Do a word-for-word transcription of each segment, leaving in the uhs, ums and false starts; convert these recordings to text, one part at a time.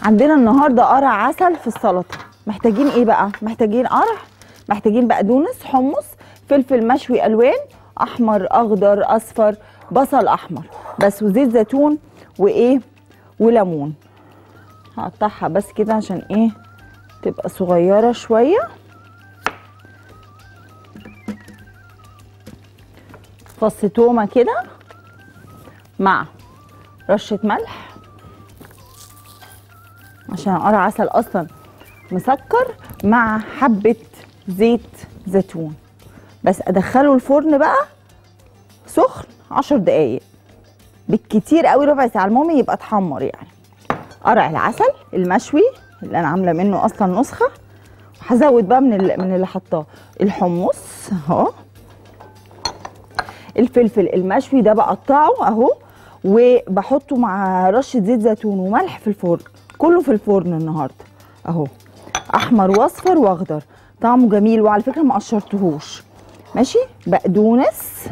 عندنا النهارده قرع عسل في السلطه. محتاجين ايه بقى؟ محتاجين قرع، محتاجين بقدونس، حمص، فلفل مشوي الوان، احمر اخضر اصفر، بصل احمر بس، وزيت زيتون وايه وليمون. هقطعها بس كده عشان ايه تبقى صغيره شويه. فص تومه كده مع رشه ملح عشان قرع عسل اصلا مسكر، مع حبه زيت زيتون بس. ادخله الفرن بقى سخن عشر دقايق بالكتير قوي، ربع ساعه، المهم يبقى اتحمر يعني. قرع العسل المشوي اللي انا عامله منه اصلا نسخه، وهزود بقى من اللي من اللي حطاه الحمص اهو، الفلفل المشوي ده بقطعه اهو وبحطه مع رشه زيت زيتون وملح في الفرن، كله في الفرن النهارده اهو، احمر واصفر واخضر، طعمه جميل. وعلى فكره ما قشرتهوش ماشي. بقدونس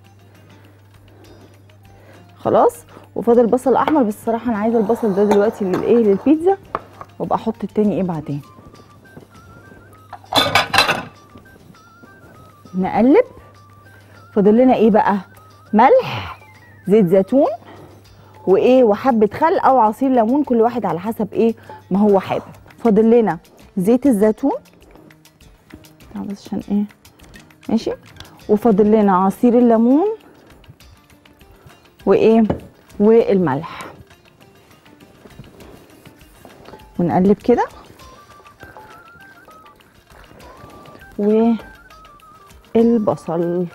خلاص، وفاضل بصل احمر بس الصراحه انا عايزه البصل ده دلوقتي للايه للبيتزا، وابقى احط التاني ايه بعدين. نقلب. فاضل لنا ايه بقى؟ ملح، زيت زيتون، وايه وحبه خل او عصير ليمون، كل واحد على حسب ايه ما هو حابب. فاضل لنا زيت الزيتون بس عشان ايه ماشي، وفاضل لنا عصير الليمون وايه والملح، ونقلب كده والبصل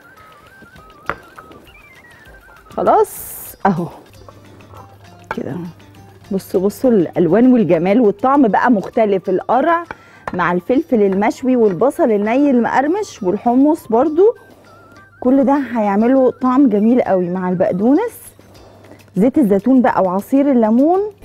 خلاص اهو كده. بصوا بصوا الالوان والجمال والطعم بقى مختلف. القرع مع الفلفل المشوي والبصل الني المقرمش والحمص برضو، كل ده هيعملوا طعم جميل قوي مع البقدونس، زيت الزيتون بقى وعصير الليمون